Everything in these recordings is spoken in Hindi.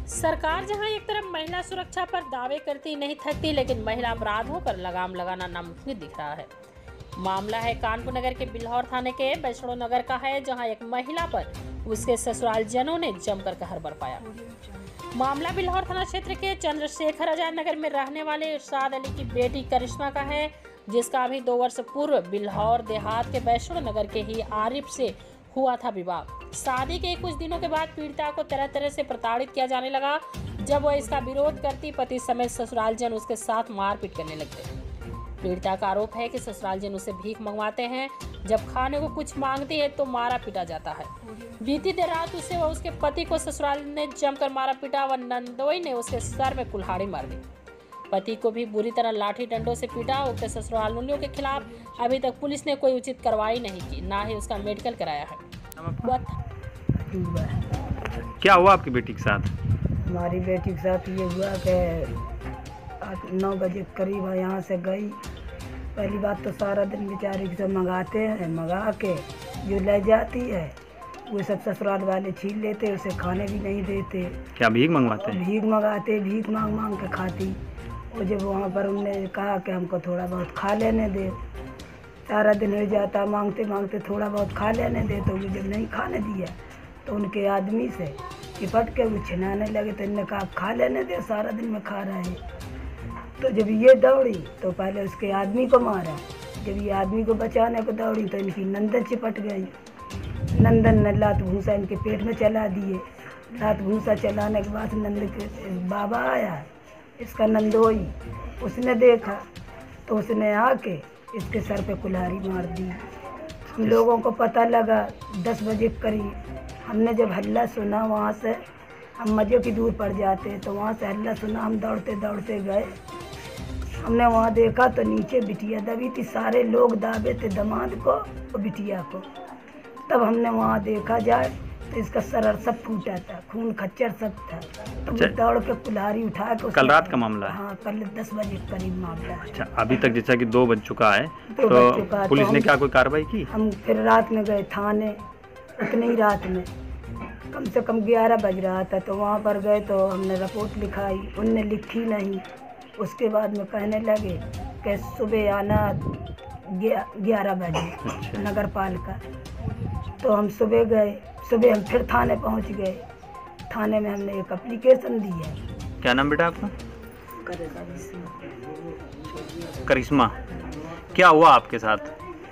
सरकार जहां एक तरफ महिला सुरक्षा पर दावे करती नहीं थकती, लेकिन महिला अपराधों पर लगाम लगाना नामुमकिन दिख रहा है। मामला है कानपुर नगर के बिल्हौर थाने के वैष्णो नगर का है, जहां एक महिला पर उसके ससुरालजनों ने जमकर कहर बरपाया। मामला बिल्हौर थाना क्षेत्र के चंद्रशेखर आजाद नगर में रहने वाले इरशाद अली की बेटी करिश्मा का है, जिसका अभी 2 वर्ष पूर्व बिल्हौर देहात के वैष्णो नगर के ही आरिफ से हुआ था विवाह। शादी के कुछ दिनों के बाद पीड़िता को तरह तरह से प्रताड़ित किया जाने लगा। जब वह इसका विरोध करती, पति समेत ससुरालजन उसके साथ मारपीट करने लगते। पीड़िता का आरोप है कि ससुरालजन उसे भीख मंगवाते हैं, जब खाने को कुछ मांगती है तो मारा पीटा जाता है। बीती देर रात उसे व उसके पति को ससुराल ने जमकर मारा पीटा व नंदोई ने उसके सर में कुल्हाड़ी मार दी। पति को भी बुरी तरह लाठी डंडों से पीटा। उक्त ससुरालियों के खिलाफ अभी तक पुलिस ने कोई उचित कार्रवाई नहीं की, ना ही उसका मेडिकल कराया है। क्या हुआ आपकी बेटी के साथ? हमारी बेटी के साथ ये हुआ कि 9 बजे करीब यहाँ से गई। पहली बात तो सारा दिन बेचारी से मंगाते हैं, मंगा के जो ले जाती है वो सब ससुराल वाले छीन लेते, उसे खाने भी नहीं देते। क्या भीख मंगवाते हैं? भीख मंगाते, भीख मांग मांग के खाती। और जब वहाँ पर उन्होंने कहा कि हमको थोड़ा बहुत खा लेने दे, सारा दिन हो जाता मांगते मांगते थोड़ा बहुत खा लेने दे, तो वो जब नहीं खाने दिया तो उनके आदमी से चिपट के वो छिनाने लगे। तो इन्होंने कहा आप खा लेने दे, सारा दिन में खा रहे हैं। तो जब ये दौड़ी तो पहले उसके आदमी को मारा। जब ये आदमी को बचाने को दौड़ी तो इनकी नंदन चिपट गई। नंदन ने लात भूसा इनके पेट में चला दिए। लात भूसा चलाने के बाद नंद के बाबा आया, इसका नंदोई, उसने देखा तो उसने आके इसके सर पे कुल्हाड़ी मार दी। हम लोगों को पता लगा 10 बजे करीब। हमने जब हल्ला सुना, वहाँ से हम मजे की दूर पड़ जाते, तो वहाँ से हल्ला सुना, हम दौड़ते दौड़ते गए। हमने वहाँ देखा तो नीचे बिटिया दबी थी, सारे लोग दाबे थे दामाद को और बिटिया को। तब हमने वहाँ देखा जाए तो इसका सर सब फूटा था, खून खच्चर सब था। तो मैं दौड़ के कुल्हाड़ी उठा के। कल रात का मामला है? हाँ, कल 10 बजे करीब मामला है। अच्छा, अभी तक जैसा कि 2 बज चुका है, तो पुलिस ने क्या कोई कार्रवाई की? हम फिर रात में गए थाने, उतनी ही रात में कम से कम 11 बज रहा था, तो वहाँ पर गए तो हमने रिपोर्ट लिखाई, उनने लिखी नहीं। उसके बाद में कहने लगे कि सुबह आना 11 बजे नगर पालिका। तो हम सुबह गए, सुबह हम फिर थाने पहुँच गए। थाने में हमने एक एप्लीकेशन दी है। क्या नाम बेटा आपका? करिश्मा। क्या हुआ आपके साथ?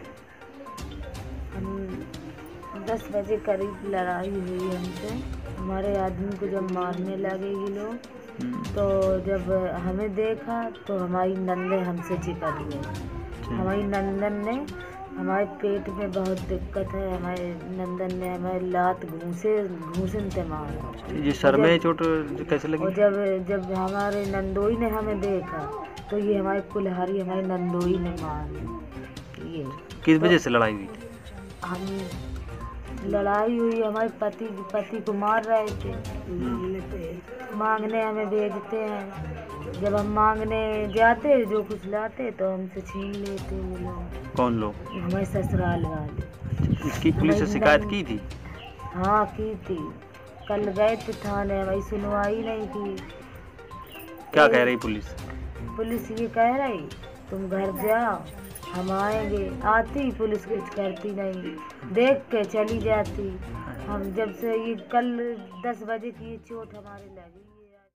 10 बजे करीब लड़ाई हुई हमसे। हमारे आदमी को जब मारने लगे ये लोग, तो जब हमें देखा तो हमारी नंदन हमसे चिपट गई। हमारी नंदन ने, हमारे पेट में बहुत दिक्कत है, हमारे नंदन ने हमारे लात घूसन से मारा। ये सर में चोट कैसे लगी? और जब हमारे नंदोई ने हमें देखा तो ये हमारी कुल्हाड़ी हमारे नंदोई ने मारी। ये किस वजह से लड़ाई हुई थी? हम लड़ाई हुई, हमारे पति को मार रहे थे, मांगने हमें भेजते हैं। जब हम मांगने जाते, जो कुछ लाते तो हमसे छीन लेते वो लोग। कौन लोग? हमारे ससुराल वाले। इसकी पुलिस से शिकायत की थी? हाँ, की थी। कल गए थे थाने, हमारी सुनवाई नहीं की। क्या कह रही पुलिस? पुलिस ये कह रही तुम घर जाओ, हम आएंगे। आती पुलिस कुछ करती नहीं, देख के चली जाती। हम जब से ये कल 10 बजे की चोट हमारे लगी।